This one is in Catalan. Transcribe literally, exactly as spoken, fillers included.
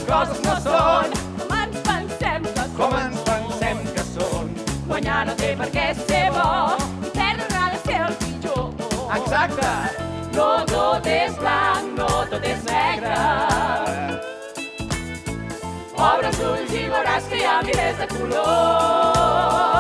coses no són com ens pensem que són. com ens pensem que són. Guanyar no té per què ser bo i perdre ha de ser el pitjor. Exacte! No tot és blanc, no tot és negre. Obre els ulls i veuràs que hi ha milers de colors.